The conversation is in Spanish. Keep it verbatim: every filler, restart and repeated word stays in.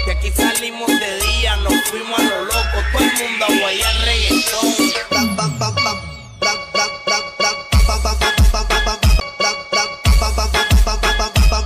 De aquí salimos de día, nos fuimos a lo loco.